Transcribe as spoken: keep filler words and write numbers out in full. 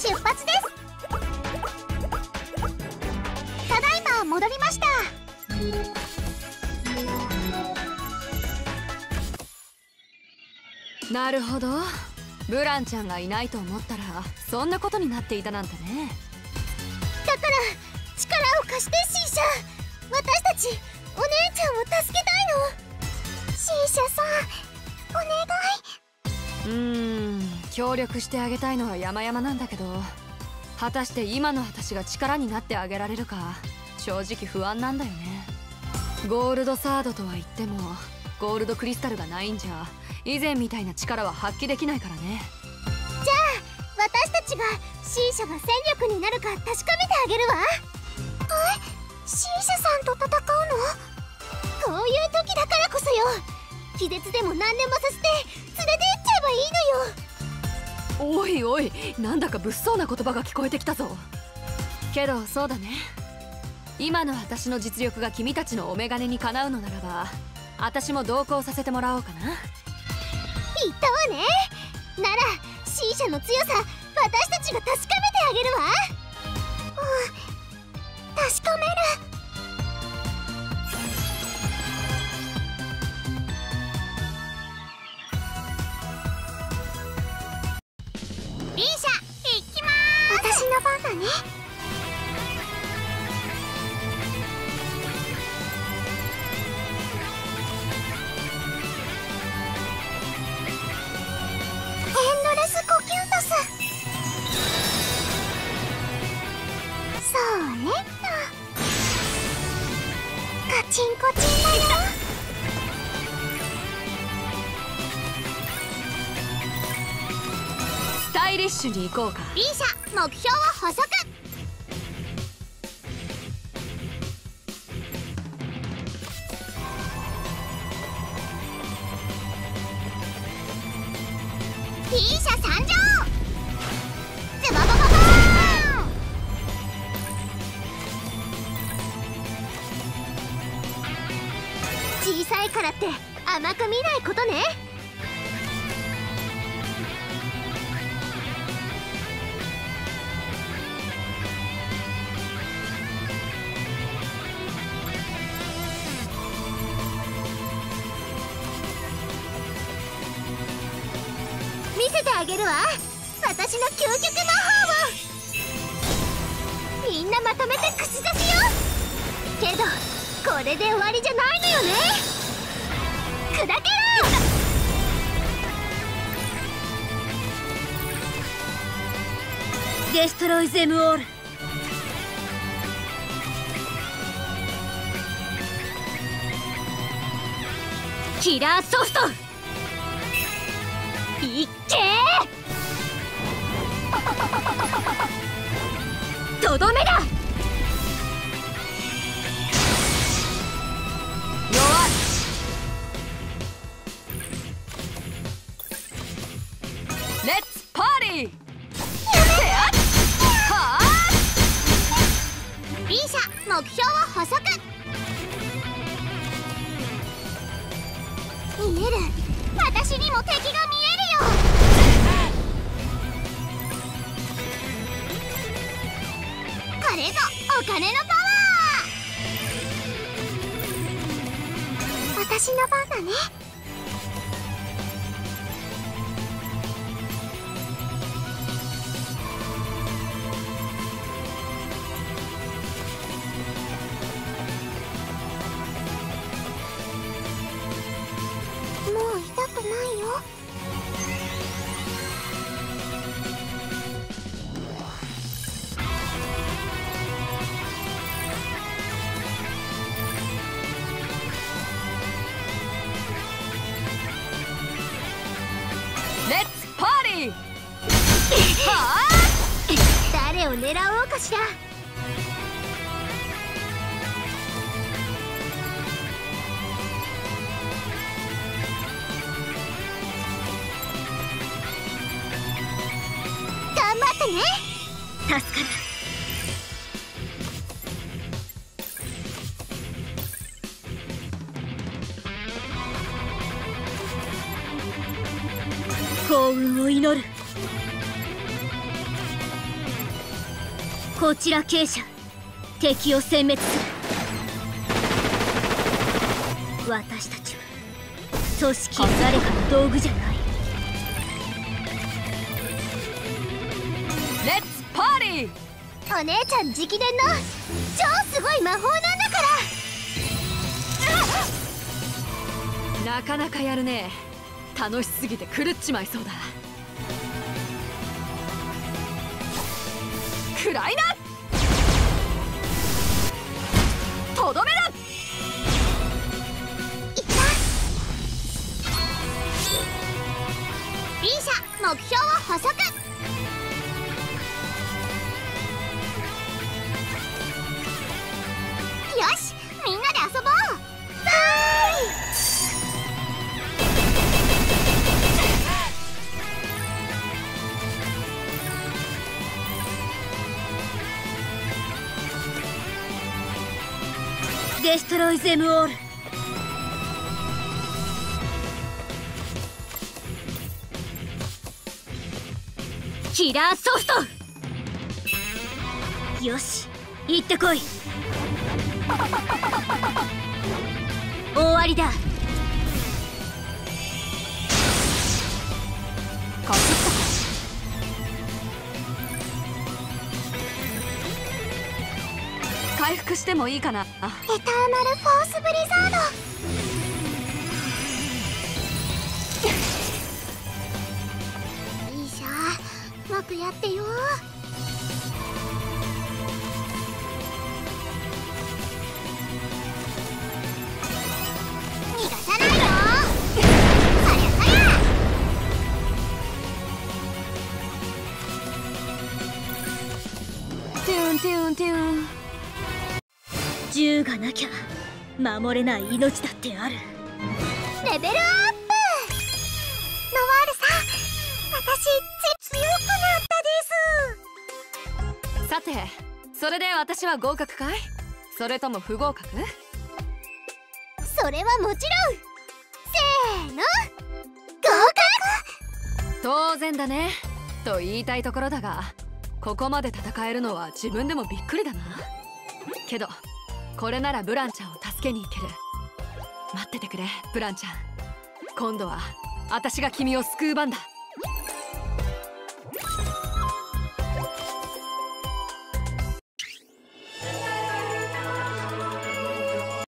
出発です。ただいま戻りました。 なるほど、ブランちゃんがいないと思ったらそんなことになっていたなんてね。 だから力を貸してシーシャ。私たちお姉ちゃんを助けたいの。シーシャさんお願い。 うーん、協力してあげたいのは山々なんだけど、果たして今の私が力になってあげられるか正直不安なんだよね。ゴールドサードとは言ってもゴールドクリスタルがないんじゃ以前みたいな力は発揮できないからね。 じゃあ私たちがシーシャが戦力になるか確かめてあげるわ。え、シーシャさんと戦うの？こういう時だからこそよ。気絶でも何でもさせて連れて行っちゃえばいいのよ。 おいおい、なんだか物騒な言葉が聞こえてきたぞ。けどそうだね、今の私の実力が君たちのお眼鏡にかなうのならば私も同行させてもらおうかな。 言ったわね。ならシーシャの強さ私たちが確かめてあげるわ。うん、確かめる。リーシャ行きまーす。私の番だね。エンドレス呼吸トス。そうねっと。カチンコチンだよ。 スタイリッシュに行こうか。 リーシャ目標を補足。リーシャ参上。ズババババーン。小さいからって甘く見ないことね。見せてあげるわ、私の究極魔法を。みんなまとめて口出しよ。けどこれで終わりじゃないのよね。砕けろ。 デストロイゼムオール。キラーソフトいっけー。とどめだ。弱い。レッツパーティー。はあ。 リーシャ目標を補足。見える。私にも敵が見えるよ。これぞお金のパワー。私の番だね。もう痛くないよ。 レッツパーティー。はあ。 誰を狙おうかしら。頑張ってね。助かる。 幸運を祈る。 こちら傾斜、敵を殲滅する。私たちは組織や誰かの道具じゃない。 レッツパーティー。 お姉ちゃん直伝の超すごい魔法なんだから。 なかなかやるね。楽しすぎて狂っちまいそうだ。くらいな。とどめだ。 いった。B 社目標を捕捉。よし、みんなで遊ぼう。デストロイズ・エム・オール。キラーソフト。よし、行ってこい。終わりだ。 かすったか。回復してもいいかな。あ、 エターナルフォースブリザード。いいじゃん、うまくやってよ。逃がさないよ。そりゃそりゃ。 テューンテューンテューン。 銃がなきゃ守れない命だってある。レベルアップ。ノワールさん、私強くなったです。 さて、それで私は合格かい？それとも不合格？ それはもちろん。せーの、合格。 当然だねと言いたいところだが、ここまで戦えるのは自分でもびっくりだな。けどこれならブランちゃんを助けに行ける。待っててくれブランちゃん。今度は私が君を救う番だ。